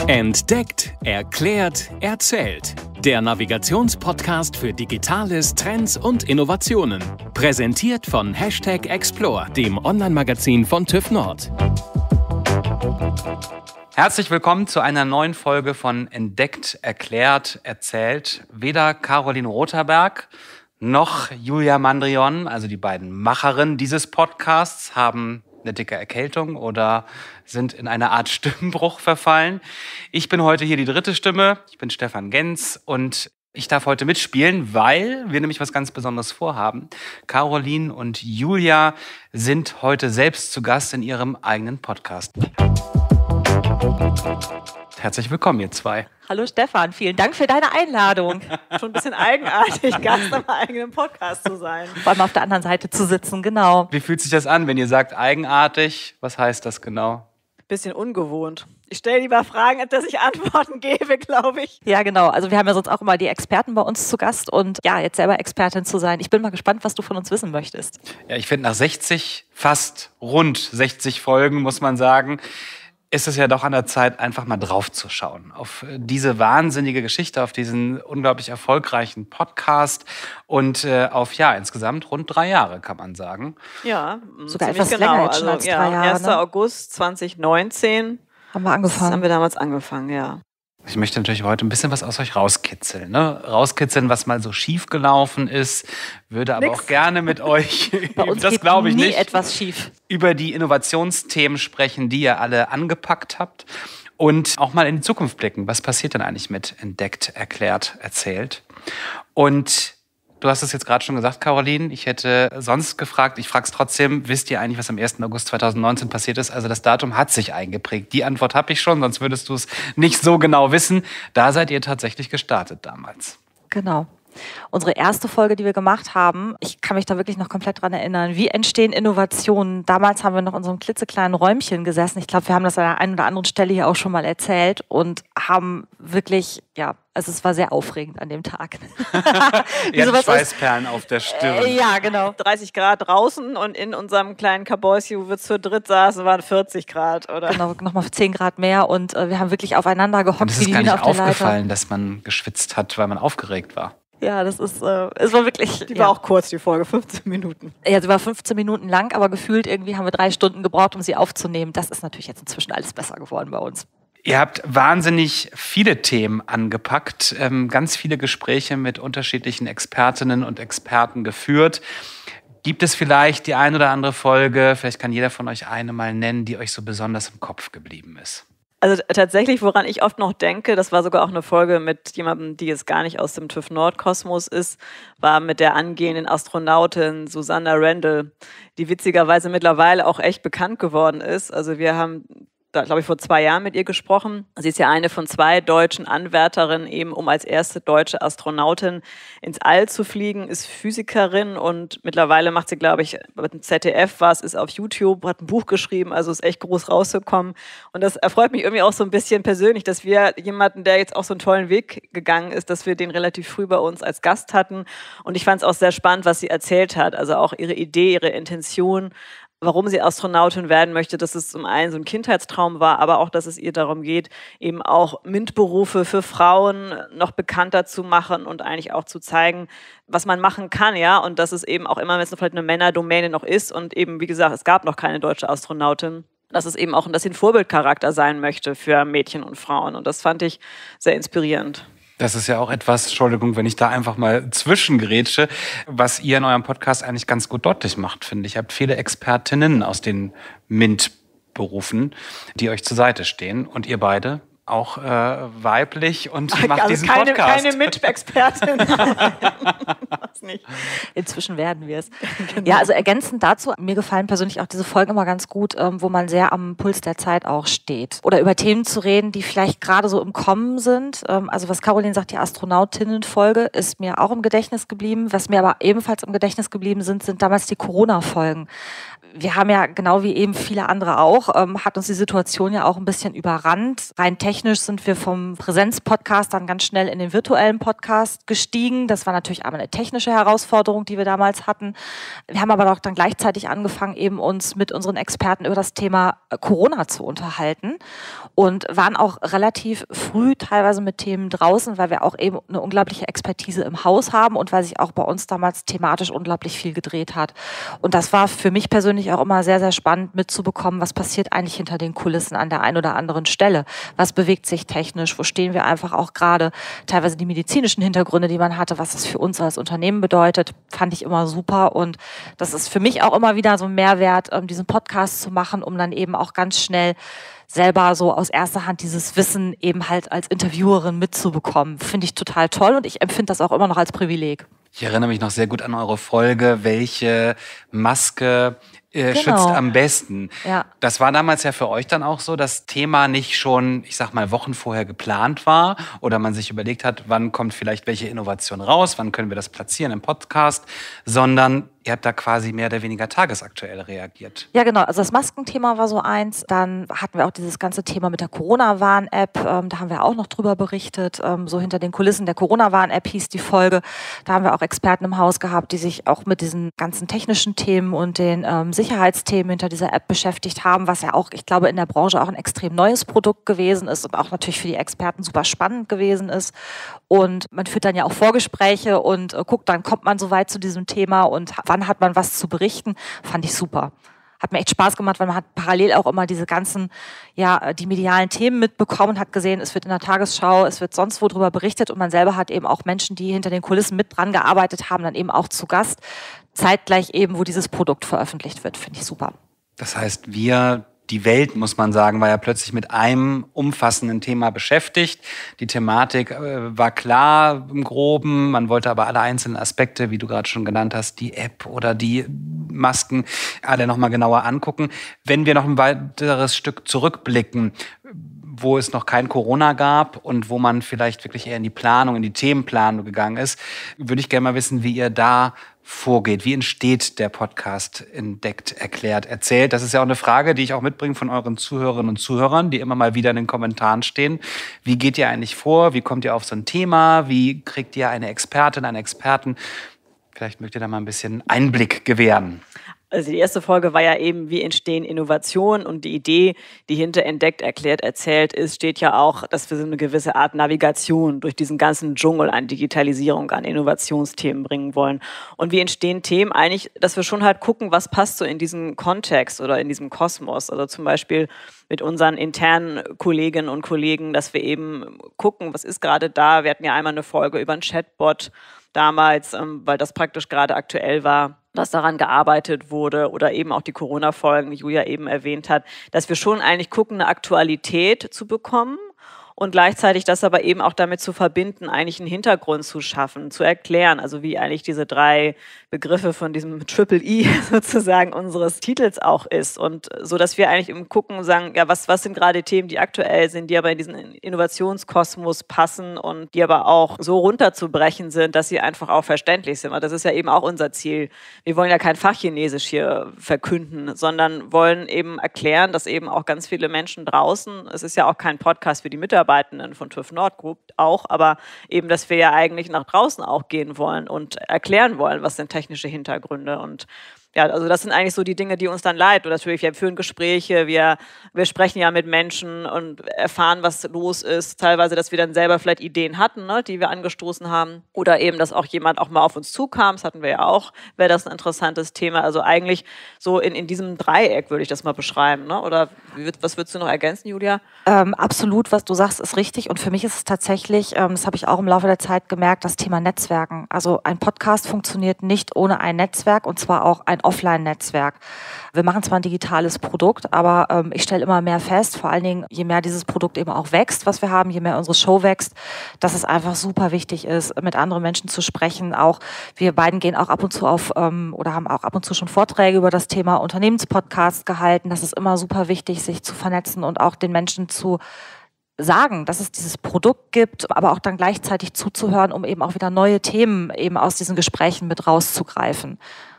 Entdeckt, erklärt, erzählt. Der Navigationspodcast für Digitales, Trends und Innovationen. Präsentiert von #Explore, dem Online-Magazin von TÜV Nord. Herzlich willkommen zu einer neuen Folge von Entdeckt, erklärt, erzählt. Weder Caroline Rotherberg noch Julia Mandrion, also die beiden Macherinnen dieses Podcasts, haben eine dicke Erkältung oder sind in eine Art Stimmbruch verfallen. Ich bin heute hier die dritte Stimme. Ich bin Stefan Genz und ich darf heute mitspielen, weil wir nämlich was ganz Besonderes vorhaben. Caroline und Julia sind heute selbst zu Gast in ihrem eigenen Podcast. Herzlich willkommen, ihr zwei. Hallo Stefan, vielen Dank für deine Einladung. Schon ein bisschen eigenartig, Gast am eigenen Podcast zu sein. Vor allem auf der anderen Seite zu sitzen, genau. Wie fühlt sich das an, wenn ihr sagt eigenartig? Was heißt das genau? Bisschen ungewohnt. Ich stelle lieber Fragen, als dass ich Antworten gebe, glaube ich. Ja, genau. Also wir haben ja sonst auch immer die Experten bei uns zu Gast und ja, jetzt selber Expertin zu sein. Ich bin mal gespannt, was du von uns wissen möchtest. Ja, ich finde, nach 60, fast rund 60 Folgen, muss man sagen, ist es ja doch an der Zeit, einfach mal drauf zu schauen. Auf diese wahnsinnige Geschichte, auf diesen unglaublich erfolgreichen Podcast und auf, ja, insgesamt rund 3 Jahre, kann man sagen. Ja, sogar etwas länger jetzt schon als 3 Jahre. 1. August 2019 haben wir angefangen. haben wir damals angefangen, ja. Ich möchte natürlich heute ein bisschen was aus euch rauskitzeln. Ne? Rauskitzeln, was mal so schief gelaufen ist. Würde aber auch gerne mit euch, bei uns das glaube ich nie etwas schief, über die Innovationsthemen sprechen, die ihr alle angepackt habt. Und auch mal in die Zukunft blicken. Was passiert denn eigentlich mit Entdeckt, erklärt, erzählt? Und du hast es jetzt gerade schon gesagt, Caroline. Ich hätte sonst gefragt, ich frage es trotzdem, wisst ihr eigentlich, was am 1. August 2019 passiert ist? Also das Datum hat sich eingeprägt. Die Antwort habe ich schon, sonst würdest du es nicht so genau wissen. Da seid ihr tatsächlich gestartet damals. Genau. Unsere erste Folge, die wir gemacht haben, ich kann mich da wirklich noch komplett dran erinnern. Wie entstehen Innovationen? Damals haben wir noch in so einem klitzekleinen Räumchen gesessen. Ich glaube, wir haben das an der einen oder anderen Stelle hier auch schon mal erzählt und haben wirklich, ja, also es war sehr aufregend an dem Tag. Ihr habt Schweißperlen auf der Stirn. Ja, genau. 30 Grad draußen und in unserem kleinen Kabäuschen, wo wir zu dritt saßen, waren 40 Grad. Oder? Genau, nochmal 10 Grad mehr und wir haben wirklich aufeinander gehockt. Und es ist gar nicht aufgefallen, dass man geschwitzt hat, weil man aufgeregt war. Ja, das ist, es war wirklich... Die war auch kurz, die Folge, 15 Minuten. Ja, sie war 15 Minuten lang, aber gefühlt irgendwie haben wir 3 Stunden gebraucht, um sie aufzunehmen. Das ist natürlich jetzt inzwischen alles besser geworden bei uns. Ihr habt wahnsinnig viele Themen angepackt, ganz viele Gespräche mit unterschiedlichen Expertinnen und Experten geführt. Gibt es vielleicht die ein oder andere Folge, vielleicht kann jeder von euch eine mal nennen, die euch so besonders im Kopf geblieben ist? Also tatsächlich, woran ich oft noch denke, das war sogar auch eine Folge mit jemandem, die jetzt gar nicht aus dem TÜV Nord-Kosmos ist, war mit der angehenden Astronautin Susanna Randall, die witzigerweise mittlerweile auch echt bekannt geworden ist. Also wir haben da, glaube ich, vor 2 Jahren mit ihr gesprochen. Sie ist ja eine von 2 deutschen Anwärterinnen, eben um als erste deutsche Astronautin ins All zu fliegen, ist Physikerin und mittlerweile macht sie, glaube ich, mit dem ZDF was, ist auf YouTube, hat ein Buch geschrieben, also ist echt groß rausgekommen. Und das erfreut mich irgendwie auch so ein bisschen persönlich, dass wir jemanden, der jetzt auch so einen tollen Weg gegangen ist, dass wir den relativ früh bei uns als Gast hatten. Und ich fand es auch sehr spannend, was sie erzählt hat, also auch ihre Idee, ihre Intention, warum sie Astronautin werden möchte, dass es zum einen so ein Kindheitstraum war, aber auch, dass es ihr darum geht, eben auch MINT-Berufe für Frauen noch bekannter zu machen und eigentlich auch zu zeigen, was man machen kann, ja, und dass es eben auch immer, wenn es vielleicht eine Männerdomäne noch ist und eben, wie gesagt, es gab noch keine deutsche Astronautin, dass es eben auch, dass sie ein Vorbildcharakter sein möchte für Mädchen und Frauen und das fand ich sehr inspirierend. Das ist ja auch etwas, Entschuldigung, wenn ich da einfach mal zwischengrätsche, was ihr in eurem Podcast eigentlich ganz gut deutlich macht, finde ich. Ihr habt viele Expertinnen aus den MINT-Berufen, die euch zur Seite stehen. Und ihr beide auch weiblich und macht also diesen Podcast. Keine MINT-Expertin. nicht. Inzwischen werden wir es. Genau. Ja, also ergänzend dazu, mir gefallen persönlich auch diese Folgen immer ganz gut, wo man sehr am Puls der Zeit auch steht. Oder über Themen zu reden, die vielleicht gerade so im Kommen sind. Also was Caroline sagt, die Astronautinnen-Folge ist mir auch im Gedächtnis geblieben. Was mir aber ebenfalls im Gedächtnis geblieben sind damals die Corona-Folgen. Wir haben ja, genau wie eben viele andere auch, hat uns die Situation ja auch ein bisschen überrannt. Rein technisch technisch sind wir vom Präsenz-Podcast dann ganz schnell in den virtuellen Podcast gestiegen. Das war natürlich einmal eine technische Herausforderung, die wir damals hatten. Wir haben aber auch dann gleichzeitig angefangen, eben uns mit unseren Experten über das Thema Corona zu unterhalten und waren auch relativ früh teilweise mit Themen draußen, weil wir auch eben eine unglaubliche Expertise im Haus haben und weil sich auch bei uns damals thematisch unglaublich viel gedreht hat. Und das war für mich persönlich auch immer sehr, sehr spannend mitzubekommen, was passiert eigentlich hinter den Kulissen an der einen oder anderen Stelle. Was bewegt sich technisch? Wo stehen wir einfach auch gerade? Teilweise die medizinischen Hintergründe, die man hatte, was das für uns als Unternehmen bedeutet, fand ich immer super. Und das ist für mich auch immer wieder so ein Mehrwert, diesen Podcast zu machen, um dann eben auch ganz schnell selber so aus erster Hand dieses Wissen eben halt als Interviewerin mitzubekommen. Finde ich total toll und ich empfinde das auch immer noch als Privileg. Ich erinnere mich noch sehr gut an eure Folge, welche Maske schützt am besten. Ja. Das war damals ja für euch dann auch so, dass Thema nicht schon, ich sag mal, Wochen vorher geplant war oder man sich überlegt hat, wann kommt vielleicht welche Innovation raus, wann können wir das platzieren im Podcast, sondern ihr habt da quasi mehr oder weniger tagesaktuell reagiert. Ja, genau. Also das Maskenthema war so eins. Dann hatten wir auch dieses ganze Thema mit der Corona-Warn-App. Da haben wir auch noch drüber berichtet. So hinter den Kulissen der Corona-Warn-App hieß die Folge. Da haben wir auch Experten im Haus gehabt, die sich auch mit diesen ganzen technischen Themen und den Sicherheitsthemen hinter dieser App beschäftigt haben, was ja auch, ich glaube, in der Branche auch ein extrem neues Produkt gewesen ist und auch natürlich für die Experten super spannend gewesen ist. Und man führt dann ja auch Vorgespräche und guckt, dann kommt man so weit zu diesem Thema und wann hat man was zu berichten, fand ich super. Hat mir echt Spaß gemacht, weil man hat parallel auch immer diese ganzen, die medialen Themen mitbekommen und hat gesehen, es wird in der Tagesschau, es wird sonst wo drüber berichtet und man selber hat eben auch Menschen, die hinter den Kulissen mit dran gearbeitet haben, dann eben auch zu Gast, zeitgleich eben, wo dieses Produkt veröffentlicht wird, finde ich super. Das heißt, die Welt, muss man sagen, war ja plötzlich mit einem umfassenden Thema beschäftigt. Die Thematik war klar im Groben, man wollte aber alle einzelnen Aspekte, wie du gerade schon genannt hast, die App oder die Masken, alle nochmal genauer angucken. Wenn wir noch ein weiteres Stück zurückblicken, wo es noch kein Corona gab und wo man vielleicht wirklich eher in die Planung, in die Themenplanung gegangen ist, würde ich gerne mal wissen, wie ihr da vorgeht. Wie entsteht der Podcast Entdeckt, Erklärt, Erzählt? Das ist ja auch eine Frage, die ich auch mitbringe von euren Zuhörerinnen und Zuhörern, die immer mal wieder in den Kommentaren stehen. Wie geht ihr eigentlich vor? Wie kommt ihr auf so ein Thema? Wie kriegt ihr eine Expertin, einen Experten? Vielleicht mögt ihr da mal ein bisschen Einblick gewähren. Also die erste Folge war ja eben, wie entstehen Innovationen, und die Idee, die hinter Entdeckt, Erklärt, Erzählt ist, steht ja auch, dass wir so eine gewisse Art Navigation durch diesen ganzen Dschungel an Digitalisierung, an Innovationsthemen bringen wollen. Und wie entstehen Themen? Eigentlich, dass wir schon halt gucken, was passt so in diesen Kontext oder in diesem Kosmos. Also zum Beispiel mit unseren internen Kolleginnen und Kollegen, dass wir eben gucken, was ist gerade da. Wir hatten ja einmal eine Folge über einen Chatbot damals, weil das praktisch gerade aktuell war, dass daran gearbeitet wurde, oder eben auch die Corona-Folgen, wie Julia eben erwähnt hat, dass wir schon eigentlich gucken, eine Aktualität zu bekommen und gleichzeitig das aber eben auch damit zu verbinden, eigentlich einen Hintergrund zu schaffen, zu erklären, also wie eigentlich diese 3 Begriffe von diesem Triple-E sozusagen unseres Titels auch ist, und so, dass wir eigentlich im Gucken sagen, ja, was sind gerade Themen, die aktuell sind, die aber in diesen Innovationskosmos passen und die aber auch so runterzubrechen sind, dass sie einfach auch verständlich sind. Und das ist ja eben auch unser Ziel. Wir wollen ja kein Fachchinesisch hier verkünden, sondern wollen eben erklären, dass eben auch ganz viele Menschen draußen, es ist ja auch kein Podcast für die Mitarbeitenden von TÜV Nord Group auch, aber eben, dass wir ja eigentlich nach draußen auch gehen wollen und erklären wollen, was sind technische Hintergründe. Und ja, also das sind eigentlich so die Dinge, die uns dann leid. Und natürlich, wir führen Gespräche, wir sprechen ja mit Menschen und erfahren, was los ist. Teilweise, dass wir dann selber vielleicht Ideen hatten, ne, die wir angestoßen haben. Oder eben, dass auch jemand auch mal auf uns zukam. Das hatten wir ja auch. Wäre das ein interessantes Thema. Also eigentlich so in diesem Dreieck würde ich das mal beschreiben. Ne? Oder was würdest du noch ergänzen, Julia? Absolut, was du sagst, ist richtig. Und für mich ist es tatsächlich, das habe ich auch im Laufe der Zeit gemerkt, das Thema Netzwerken. Also ein Podcast funktioniert nicht ohne ein Netzwerk, und zwar auch ein Offline-Netzwerk. Wir machen zwar ein digitales Produkt, aber ich stelle immer mehr fest, vor allen Dingen, je mehr dieses Produkt eben auch wächst, was wir haben, je mehr unsere Show wächst, dass es einfach super wichtig ist, mit anderen Menschen zu sprechen. Auch wir beiden gehen auch ab und zu auf oder haben auch ab und zu schon Vorträge über das Thema Unternehmenspodcast gehalten. Das ist immer super wichtig, sich zu vernetzen und auch den Menschen zu sagen, dass es dieses Produkt gibt, aber auch dann gleichzeitig zuzuhören, um eben auch wieder neue Themen eben aus diesen Gesprächen mit rauszugreifen.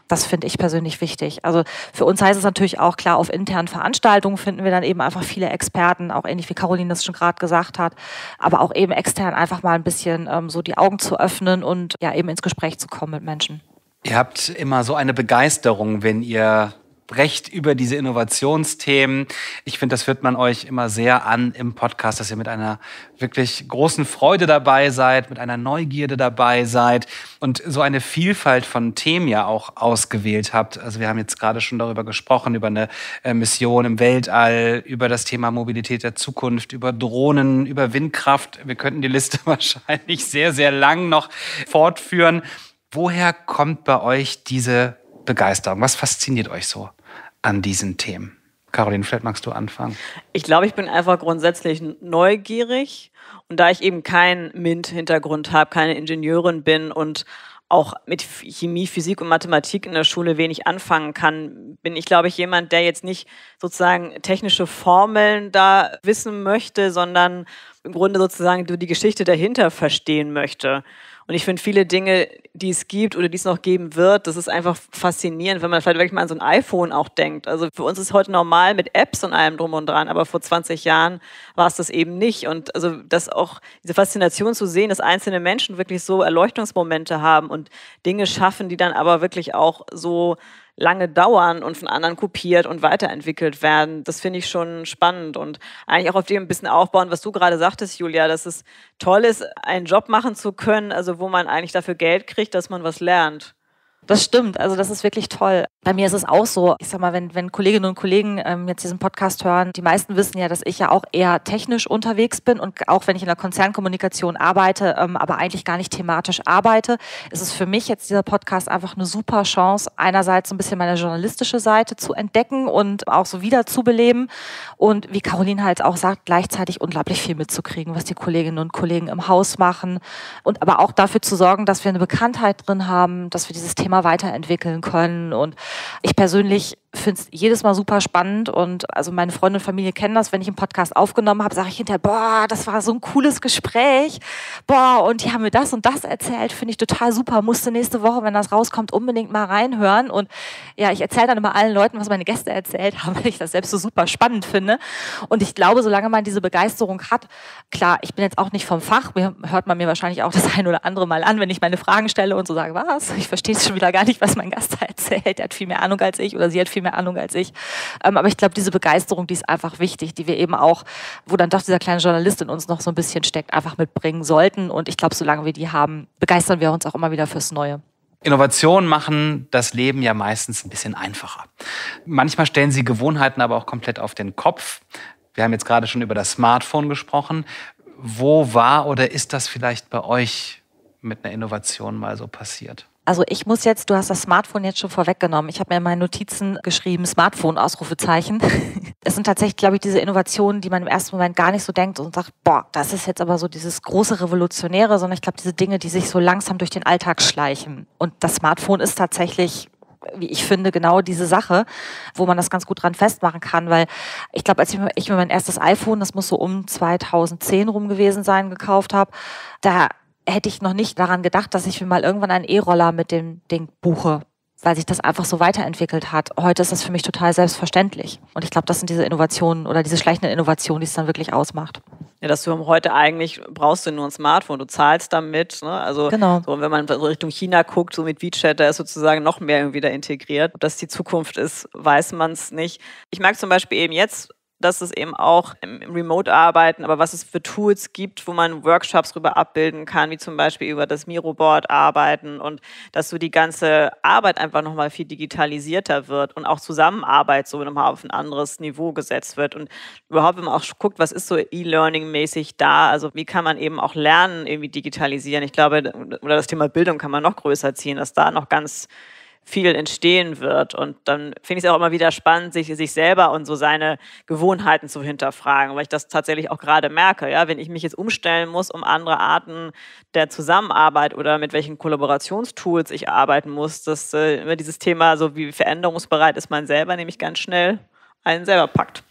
Das finde ich persönlich wichtig. Also für uns heißt es natürlich auch, klar, auf internen Veranstaltungen finden wir dann eben einfach viele Experten, auch ähnlich wie Caroline das schon gerade gesagt hat, aber auch eben extern einfach mal ein bisschen so die Augen zu öffnen und ja eben ins Gespräch zu kommen mit Menschen. Ihr habt immer so eine Begeisterung, wenn ihr sprecht über diese Innovationsthemen. Ich finde, das hört man euch immer sehr an im Podcast, dass ihr mit einer wirklich großen Freude dabei seid, mit einer Neugierde dabei seid und so eine Vielfalt von Themen ja auch ausgewählt habt. Also wir haben jetzt gerade schon darüber gesprochen, über eine Mission im Weltall, über das Thema Mobilität der Zukunft, über Drohnen, über Windkraft. Wir könnten die Liste wahrscheinlich sehr, sehr lang noch fortführen. Woher kommt bei euch diese Begeisterung? Was fasziniert euch so an diesen Themen? Caroline, vielleicht magst du anfangen. Ich glaube, ich bin einfach grundsätzlich neugierig. Und da ich eben keinen MINT-Hintergrund habe, keine Ingenieurin bin und auch mit Chemie, Physik und Mathematik in der Schule wenig anfangen kann, bin ich, glaube ich, jemand, der jetzt nicht sozusagen technische Formeln da wissen möchte, sondern im Grunde sozusagen die Geschichte dahinter verstehen möchte. Und ich finde viele Dinge, die es gibt oder die es noch geben wird, das ist einfach faszinierend, wenn man vielleicht wirklich mal an so ein iPhone auch denkt. Also für uns ist heute normal mit Apps und allem drum und dran, aber vor 20 Jahren war es das eben nicht. Und also das auch, diese Faszination zu sehen, dass einzelne Menschen wirklich so Erleuchtungsmomente haben und Dinge schaffen, die dann aber wirklich auch so lange dauern und von anderen kopiert und weiterentwickelt werden. Das finde ich schon spannend und eigentlich auch auf dem ein bisschen aufbauen, was du gerade sagtest, Julia, dass es toll ist, einen Job machen zu können, also wo man eigentlich dafür Geld kriegt, dass man was lernt. Das stimmt, also das ist wirklich toll. Bei mir ist es auch so, ich sag mal, wenn Kolleginnen und Kollegen jetzt diesen Podcast hören, die meisten wissen ja, dass ich ja auch eher technisch unterwegs bin und auch wenn ich in der Konzernkommunikation arbeite, aber eigentlich gar nicht thematisch arbeite, ist es für mich jetzt dieser Podcast einfach eine super Chance, einerseits so ein bisschen meine journalistische Seite zu entdecken und auch so wieder zu beleben und wie Caroline halt auch sagt, gleichzeitig unglaublich viel mitzukriegen, was die Kolleginnen und Kollegen im Haus machen und aber auch dafür zu sorgen, dass wir eine Bekanntheit drin haben, dass wir dieses Thema weiterentwickeln können. Und ich persönlich finde es jedes Mal super spannend und also meine Freunde und Familie kennen das, wenn ich einen Podcast aufgenommen habe, sage ich hinterher, boah, das war so ein cooles Gespräch, boah, und die haben mir das und das erzählt, finde ich total super, musste nächste Woche, wenn das rauskommt, unbedingt mal reinhören und ja, ich erzähle dann immer allen Leuten, was meine Gäste erzählt haben, weil ich das selbst so super spannend finde und ich glaube, solange man diese Begeisterung hat, klar, ich bin jetzt auch nicht vom Fach, hört man mir wahrscheinlich auch das ein oder andere Mal an, wenn ich meine Fragen stelle und so sage, was, ich verstehe es schon wieder gar nicht, was mein Gast da erzählt, der hat viel mehr Ahnung als ich oder sie hat viel mehr Ahnung als ich. Aber ich glaube, diese Begeisterung, die ist einfach wichtig, die wir eben auch, wo dann doch dieser kleine Journalist in uns noch so ein bisschen steckt, einfach mitbringen sollten. Und ich glaube, solange wir die haben, begeistern wir uns auch immer wieder fürs Neue. Innovationen machen das Leben ja meistens ein bisschen einfacher. Manchmal stellen sie Gewohnheiten aber auch komplett auf den Kopf. Wir haben jetzt gerade schon über das Smartphone gesprochen. Wo war oder ist das vielleicht bei euch mit einer Innovation mal so passiert? Also ich muss jetzt, du hast das Smartphone jetzt schon vorweggenommen. Ich habe mir in meinen Notizen geschrieben, Smartphone, Ausrufezeichen. Es sind tatsächlich, glaube ich, diese Innovationen, die man im ersten Moment gar nicht so denkt und sagt, boah, das ist jetzt aber so dieses große Revolutionäre, sondern ich glaube, diese Dinge, die sich so langsam durch den Alltag schleichen. Und das Smartphone ist tatsächlich, wie ich finde, genau diese Sache, wo man das ganz gut dran festmachen kann, weil ich glaube, als ich mir mein erstes iPhone, das muss so um 2010 rum gewesen sein, gekauft habe, da hätte ich noch nicht daran gedacht, dass ich mir mal irgendwann einen E-Roller mit dem Ding buche, weil sich das einfach so weiterentwickelt hat. Heute ist das für mich total selbstverständlich. Und ich glaube, das sind diese Innovationen oder diese schleichenden Innovationen, die es dann wirklich ausmacht. Ja, dass du heute eigentlich brauchst du nur ein Smartphone, du zahlst damit. Ne? Also genau. So, wenn man so Richtung China guckt, so mit WeChat, da ist sozusagen noch mehr irgendwie da integriert. Ob das die Zukunft ist, weiß man es nicht. Ich merke zum Beispiel eben jetzt, dass es eben auch im Remote-Arbeiten, aber was es für Tools gibt, wo man Workshops drüber abbilden kann, wie zum Beispiel über das Miro-Board arbeiten und dass so die ganze Arbeit einfach nochmal viel digitalisierter wird und auch Zusammenarbeit so nochmal auf ein anderes Niveau gesetzt wird und überhaupt, wenn man auch guckt, was ist so E-Learning-mäßig da, also wie kann man eben auch Lernen irgendwie digitalisieren. Ich glaube, oder das Thema Bildung kann man noch größer ziehen, dass da noch ganz viel entstehen wird. Und dann finde ich es auch immer wieder spannend, sich selber und so seine Gewohnheiten zu hinterfragen, weil ich das tatsächlich auch gerade merke. Ja? Wenn ich mich jetzt umstellen muss, um andere Arten der Zusammenarbeit oder mit welchen Kollaborationstools ich arbeiten muss, dass immer dieses Thema, so wie veränderungsbereit ist man selber, nämlich ganz schnell einen selber packt.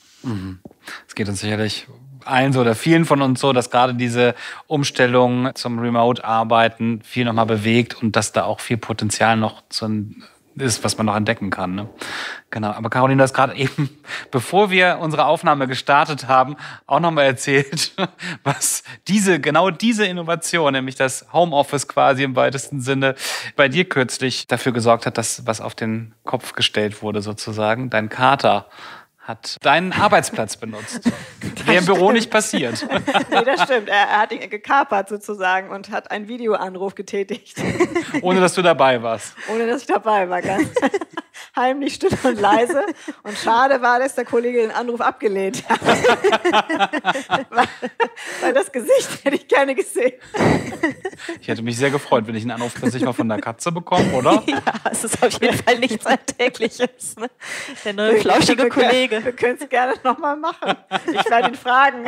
Es geht uns sicherlich allen so oder vielen von uns so, dass gerade diese Umstellung zum Remote-Arbeiten viel nochmal bewegt und dass da auch viel Potenzial noch ist, was man noch entdecken kann. Ne? Genau. Aber Caroline, du hast gerade eben, bevor wir unsere Aufnahme gestartet haben, auch nochmal erzählt, was genau diese Innovation, nämlich das Homeoffice quasi im weitesten Sinne, bei dir kürzlich dafür gesorgt hat, dass was auf den Kopf gestellt wurde sozusagen. Dein Kater hat deinen Arbeitsplatz benutzt. Wäre im Büro nicht passiert. Nee, das stimmt. Er hat ihn gekapert sozusagen und hat einen Videoanruf getätigt. Ohne, dass du dabei warst. Ohne, dass ich dabei war. Ganz heimlich, still und leise. Und schade war, dass der Kollege den Anruf abgelehnt hat. weil das Gesicht hätte ich gerne gesehen. Ich hätte mich sehr gefreut, wenn ich einen Anruf plötzlich mal von der Katze bekomme, oder? Ja, es ist auf jeden Fall nichts Alltägliches. Ne? Der neue flauschige Kollege. Wir können es gerne nochmal machen. Ich werde ihn fragen.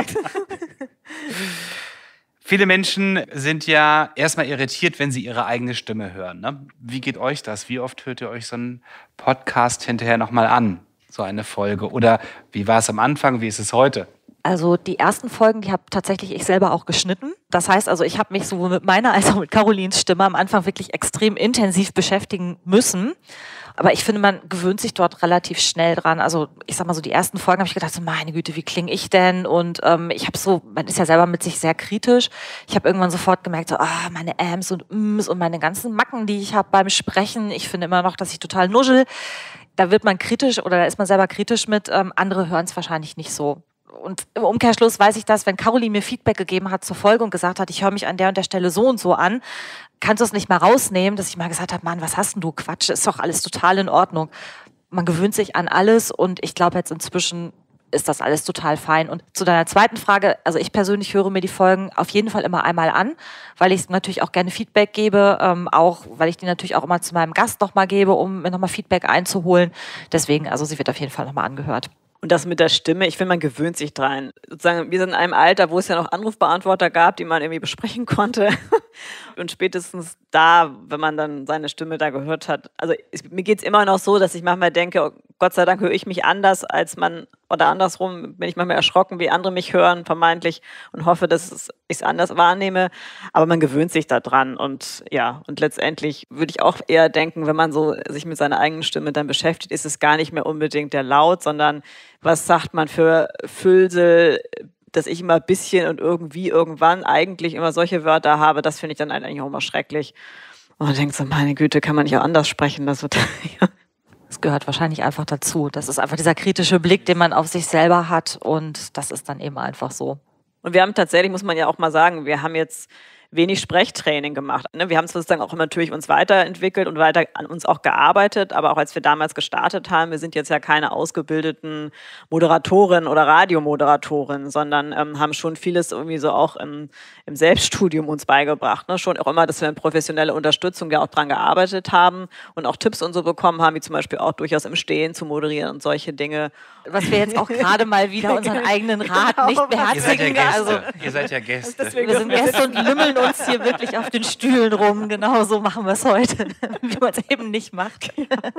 Viele Menschen sind ja erstmal irritiert, wenn sie ihre eigene Stimme hören. Ne? Wie geht euch das? Wie oft hört ihr euch so einen Podcast hinterher nochmal an? So eine Folge? Oder wie war es am Anfang? Wie ist es heute? Also die ersten Folgen, die habe tatsächlich ich selber auch geschnitten. Das heißt also, ich habe mich sowohl mit meiner als auch mit Carolins Stimme am Anfang wirklich extrem intensiv beschäftigen müssen. Aber ich finde, man gewöhnt sich dort relativ schnell dran. Also ich sag mal so, die ersten Folgen habe ich gedacht, so, meine Güte, wie klinge ich denn? Und ich habe so, man ist ja selber mit sich sehr kritisch. Ich habe irgendwann sofort gemerkt, so, meine Äms und Ms und meine ganzen Macken, die ich habe beim Sprechen. Ich finde immer noch, dass ich total nuschel. Da wird man kritisch oder da ist man selber kritisch mit. Andere hören es wahrscheinlich nicht so. Und im Umkehrschluss weiß ich das, wenn Caroline mir Feedback gegeben hat zur Folge und gesagt hat, ich höre mich an der und der Stelle so und so an, kannst du es nicht mal rausnehmen, dass ich mal gesagt habe, Mann, was hast denn du? Quatsch, ist doch alles total in Ordnung. Man gewöhnt sich an alles und ich glaube jetzt inzwischen ist das alles total fein. Und zu deiner zweiten Frage, also ich persönlich höre mir die Folgen auf jeden Fall immer einmal an, weil ich natürlich auch gerne Feedback gebe, auch weil ich die natürlich auch immer zu meinem Gast nochmal gebe, um mir nochmal Feedback einzuholen. Deswegen, also sie wird auf jeden Fall nochmal angehört. Und das mit der Stimme, ich finde, man gewöhnt sich dran. Sozusagen, wir sind in einem Alter, wo es ja noch Anrufbeantworter gab, die man irgendwie besprechen konnte. Und spätestens da, wenn man dann seine Stimme da gehört hat, also mir geht's immer noch so, dass ich manchmal denke, oh, Gott sei Dank höre ich mich anders als man, oder andersrum bin ich manchmal erschrocken, wie andere mich hören, vermeintlich, und hoffe, dass ich es anders wahrnehme. Aber man gewöhnt sich da dran und ja, und letztendlich würde ich auch eher denken, wenn man so sich mit seiner eigenen Stimme dann beschäftigt, ist es gar nicht mehr unbedingt der Laut, sondern was sagt man für Füllsel, dass ich immer ein bisschen und irgendwie, irgendwann eigentlich immer solche Wörter habe, das finde ich dann eigentlich auch immer schrecklich. Und man denkt so, meine Güte, kann man nicht auch anders sprechen? Das wird, ja. Das gehört wahrscheinlich einfach dazu. Das ist einfach dieser kritische Blick, den man auf sich selber hat und das ist dann eben einfach so. Und wir haben tatsächlich, muss man ja auch mal sagen, wir haben jetzt wenig Sprechtraining gemacht. Wir haben sozusagen auch natürlich uns weiterentwickelt und weiter an uns auch gearbeitet, aber auch als wir damals gestartet haben, wir sind jetzt ja keine ausgebildeten Moderatoren oder Radiomoderatoren, sondern haben schon vieles irgendwie so auch im Selbststudium uns beigebracht. Ne? Schon auch immer, dass wir in professionelle Unterstützung ja auch dran gearbeitet haben und auch Tipps und so bekommen haben, wie zum Beispiel auch durchaus im Stehen zu moderieren und solche Dinge. Was wir jetzt auch gerade mal wieder unseren eigenen Rat nicht beherzigen. Ihr seid ja Gäste. Wir sind Gäste und lümmeln uns hier wirklich auf den Stühlen rum. Genau so machen wir es heute, wie man es eben nicht macht.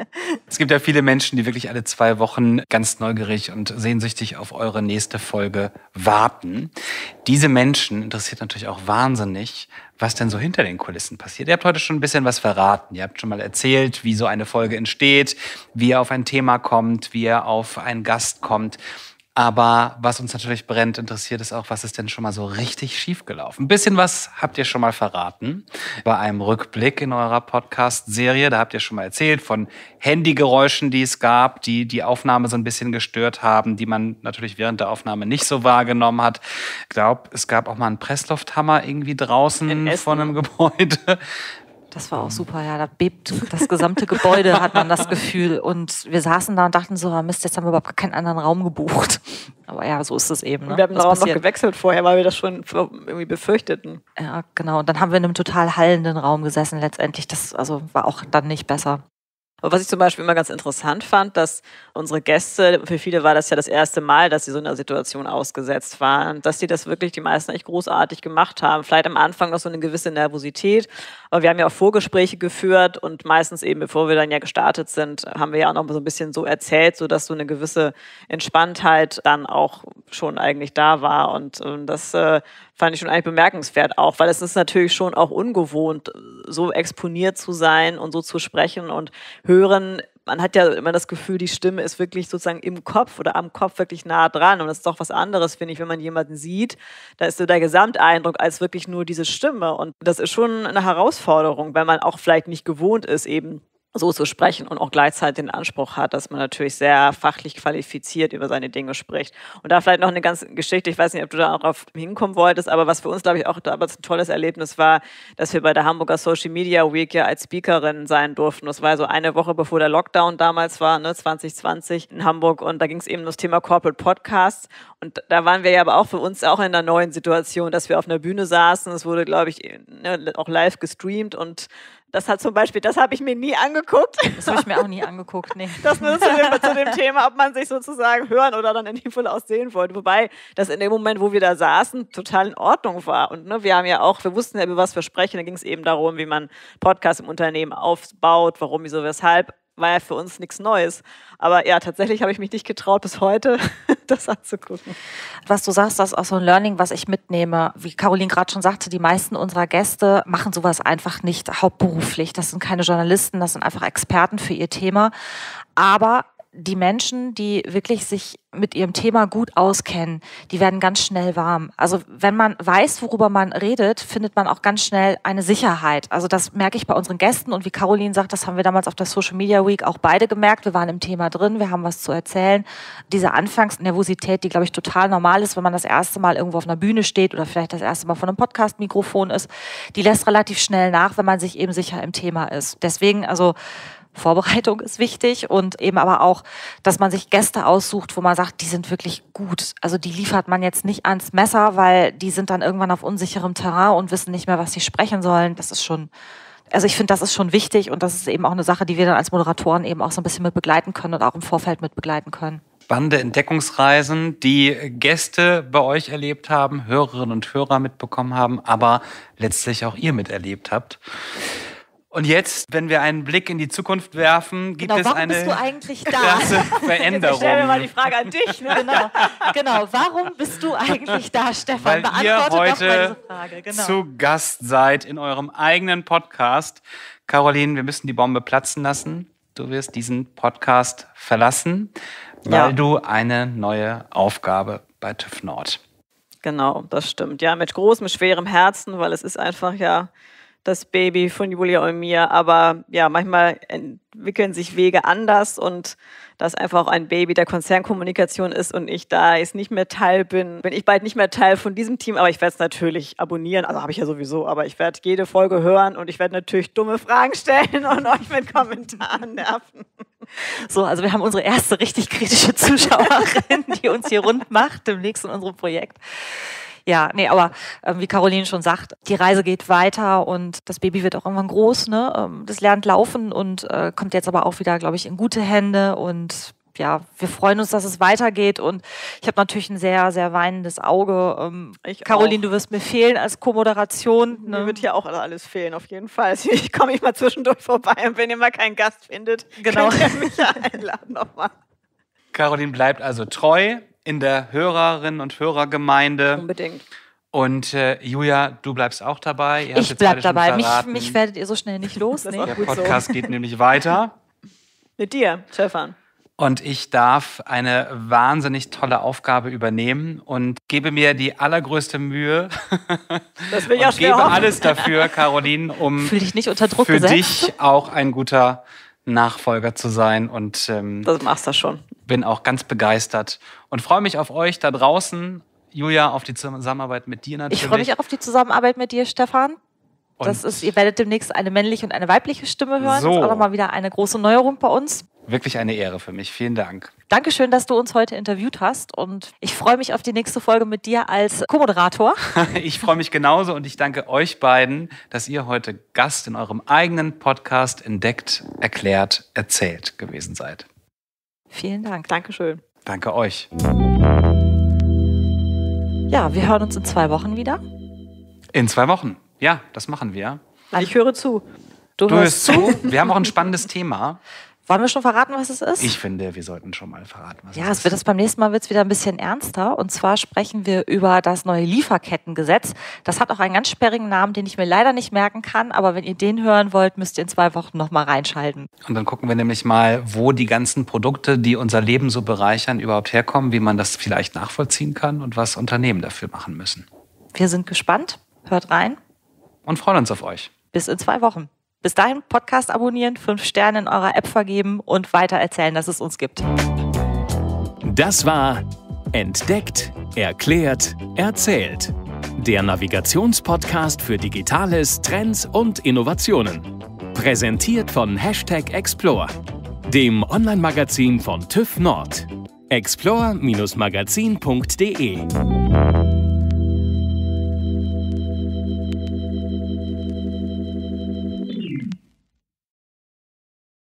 Es gibt ja viele Menschen, die wirklich alle 2 Wochen ganz neugierig und sehnsüchtig auf eure nächste Folge warten. Diese Menschen interessiert natürlich auch wahnsinnig, was denn so hinter den Kulissen passiert. Ihr habt heute schon ein bisschen was verraten. Ihr habt schon mal erzählt, wie so eine Folge entsteht, wie ihr auf ein Thema kommt, wie ihr auf einen Gast kommt. Aber was uns natürlich brennend interessiert, ist auch, was ist denn schon mal so richtig schiefgelaufen? Ein bisschen was habt ihr schon mal verraten bei einem Rückblick in eurer Podcast-Serie. Da habt ihr schon mal erzählt von Handygeräuschen, die es gab, die die Aufnahme so ein bisschen gestört haben, die man natürlich während der Aufnahme nicht so wahrgenommen hat. Ich glaube, es gab auch mal einen Presslufthammer irgendwie draußen von einem Gebäude. Das war auch super, ja. Da bebt das gesamte Gebäude, hat man das Gefühl. Und wir saßen da und dachten so, Mist, jetzt haben wir überhaupt keinen anderen Raum gebucht. Aber ja, so ist es eben. Ne? Wir haben den Raum noch gewechselt vorher, weil wir das schon irgendwie befürchteten. Ja, genau. Und dann haben wir in einem total hallenden Raum gesessen letztendlich. Das also war auch dann nicht besser. Aber was ich zum Beispiel immer ganz interessant fand, dass unsere Gäste, für viele war das ja das erste Mal, dass sie so in einer Situation ausgesetzt waren, dass die das wirklich die meisten echt großartig gemacht haben. Vielleicht am Anfang noch so eine gewisse Nervosität, aber wir haben ja auch Vorgespräche geführt und meistens eben, bevor wir dann ja gestartet sind, haben wir ja auch noch so ein bisschen so erzählt, sodass so eine gewisse Entspanntheit dann auch schon eigentlich da war und das fand ich schon eigentlich bemerkenswert auch, weil es ist natürlich schon auch ungewohnt, so exponiert zu sein und so zu sprechen und hören, man hat ja immer das Gefühl, die Stimme ist wirklich sozusagen im Kopf oder am Kopf wirklich nah dran. Und das ist doch was anderes, finde ich, wenn man jemanden sieht. Da ist so der Gesamteindruck als wirklich nur diese Stimme. Und das ist schon eine Herausforderung, weil man auch vielleicht nicht gewohnt ist, eben so zu sprechen und auch gleichzeitig den Anspruch hat, dass man natürlich sehr fachlich qualifiziert über seine Dinge spricht. Und da vielleicht noch eine ganze Geschichte, ich weiß nicht, ob du da auch drauf hinkommen wolltest, aber was für uns, glaube ich, auch damals ein tolles Erlebnis war, dass wir bei der Hamburger Social Media Week ja als Speakerin sein durften. Das war so eine Woche, bevor der Lockdown damals war, 2020 in Hamburg, und da ging es eben um das Thema Corporate Podcasts. Und da waren wir ja aber auch für uns auch in einer neuen Situation, dass wir auf einer Bühne saßen. Es wurde, glaube ich, auch live gestreamt, und das hat zum Beispiel, das habe ich mir nie angeguckt. Das habe ich mir auch nie angeguckt, nee. Das nur zu dem Thema, ob man sich sozusagen hören oder dann in dem Fall aus sehen wollte. Wobei das in dem Moment, wo wir da saßen, total in Ordnung war. Und wir haben ja auch, wir wussten ja, über was wir sprechen. Da ging es eben darum, wie man Podcasts im Unternehmen aufbaut, warum, wieso, weshalb. War ja für uns nichts Neues. Aber ja, tatsächlich habe ich mich nicht getraut, bis heute das anzugucken. Was du sagst, das ist auch so ein Learning, was ich mitnehme. Wie Caroline gerade schon sagte, die meisten unserer Gäste machen sowas einfach nicht hauptberuflich. Das sind keine Journalisten, das sind einfach Experten für ihr Thema. Aber die Menschen, die wirklich sich mit ihrem Thema gut auskennen, die werden ganz schnell warm. Also wenn man weiß, worüber man redet, findet man auch ganz schnell eine Sicherheit. Also das merke ich bei unseren Gästen, und wie Caroline sagt, das haben wir damals auf der Social Media Week auch beide gemerkt. Wir waren im Thema drin, wir haben was zu erzählen. Diese Anfangsnervosität, die, glaube ich, total normal ist, wenn man das erste Mal irgendwo auf einer Bühne steht oder vielleicht das erste Mal vor einem Podcast-Mikrofon ist, die lässt relativ schnell nach, wenn man sich eben sicher im Thema ist. Deswegen, also Vorbereitung ist wichtig, und eben aber auch, dass man sich Gäste aussucht, wo man sagt, die sind wirklich gut. Also die liefert man jetzt nicht ans Messer, weil die sind dann irgendwann auf unsicherem Terrain und wissen nicht mehr, was sie sprechen sollen. Das ist schon, also ich finde, das ist schon wichtig, und das ist eben auch eine Sache, die wir dann als Moderatoren eben auch so ein bisschen mit begleiten können und auch im Vorfeld mit begleiten können. Spannende Entdeckungsreisen, die Gäste bei euch erlebt haben, Hörerinnen und Hörer mitbekommen haben, aber letztlich auch ihr miterlebt habt. Und jetzt, wenn wir einen Blick in die Zukunft werfen, gibt es eine bist du eigentlich da? krasse Veränderung. Ich stelle mir mal die Frage an dich. Ne? Genau, warum bist du eigentlich da, Stefan? Weil ihr Beantworte doch mal heute diese Frage. Genau. zu Gast seid in eurem eigenen Podcast. Caroline, wir müssen die Bombe platzen lassen. Du wirst diesen Podcast verlassen, weil du eine neue Aufgabe bei TÜV Nord. Genau, das stimmt. Ja, mit großem, schwerem Herzen, weil es ist einfach ja das Baby von Julia und mir. Aber ja, manchmal entwickeln sich Wege anders, und dass einfach auch ein Baby der Konzernkommunikation ist und ich da jetzt nicht mehr Teil bin ich bald nicht mehr Teil von diesem Team, aber ich werde es natürlich abonnieren, also habe ich ja sowieso, aber ich werde jede Folge hören, und ich werde natürlich dumme Fragen stellen und euch mit Kommentaren nerven. So, also wir haben unsere erste richtig kritische Zuschauerin, die uns hier rund macht, demnächst in unserem Projekt. Ja, nee, aber wie Caroline schon sagt, die Reise geht weiter, und das Baby wird auch irgendwann groß, ne? Das lernt laufen und kommt jetzt aber auch wieder, glaube ich, in gute Hände, und ja, wir freuen uns, dass es weitergeht, und ich habe natürlich ein sehr, sehr weinendes Auge. Caroline, du wirst mir fehlen als Co-Moderation. Ne? Mir wird hier auch alles fehlen, auf jeden Fall. Ich komme mal zwischendurch vorbei, und wenn ihr mal keinen Gast findet, genau, könnt ihr mich ja einladen nochmal. Caroline bleibt also treu in der Hörerinnen- und Hörergemeinde. Unbedingt. Und Julia, du bleibst auch dabei. Ich bleib dabei. Mich werdet ihr so schnell nicht los. Das Nee. Der Podcast geht nämlich weiter. Mit dir, Stefan. Und ich darf eine wahnsinnig tolle Aufgabe übernehmen und gebe mir die allergrößte Mühe. Das will ich auch und schwer gebe hoffen. alles dafür, Caroline, um Fühl dich nicht unter Druck für gesetzt. dich auch ein guter Nachfolger zu sein. Und Das machst du schon. bin auch ganz begeistert und freue mich auf euch da draußen. Julia, auf die Zusammenarbeit mit dir natürlich. Ich freue mich auch auf die Zusammenarbeit mit dir, Stefan. Ihr werdet demnächst eine männliche und eine weibliche Stimme hören. So. Das ist auch nochmal wieder eine große Neuerung bei uns. Wirklich eine Ehre für mich. Vielen Dank. Dankeschön, dass du uns heute interviewt hast, und ich freue mich auf die nächste Folge mit dir als Co-Moderator. Ich freue mich genauso, und ich danke euch beiden, dass ihr heute Gast in eurem eigenen Podcast Entdeckt, Erklärt, Erzählt gewesen seid. Vielen Dank. Dankeschön. Danke euch. Ja, wir hören uns in 2 Wochen wieder. In 2 Wochen. Ja, das machen wir. Ich höre zu. Du Du hörst hörst zu. Wir haben auch ein spannendes Thema. Wollen wir schon verraten, was es ist? Ich finde, wir sollten schon mal verraten, was es ist. Ja, beim nächsten Mal wird es wieder ein bisschen ernster. Und zwar sprechen wir über das neue Lieferkettengesetz. Das hat auch einen ganz sperrigen Namen, den ich mir leider nicht merken kann. Aber wenn ihr den hören wollt, müsst ihr in 2 Wochen nochmal reinschalten. Und dann gucken wir nämlich mal, wo die ganzen Produkte, die unser Leben so bereichern, überhaupt herkommen, wie man das vielleicht nachvollziehen kann und was Unternehmen dafür machen müssen. Wir sind gespannt. Hört rein. Und freuen uns auf euch. Bis in 2 Wochen. Bis dahin Podcast abonnieren, 5 Sterne in eurer App vergeben und weiter erzählen, dass es uns gibt. Das war Entdeckt, Erklärt, Erzählt. Der Navigationspodcast für Digitales, Trends und Innovationen. Präsentiert von #Explore, dem Online-Magazin von TÜV Nord. explore-magazin.de